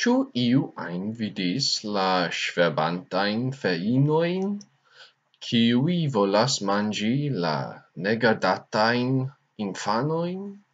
Ĉu iu ajn vidis la ŝverbantajn feinojn, kiuj volas manĝi la negardatajn infanojn?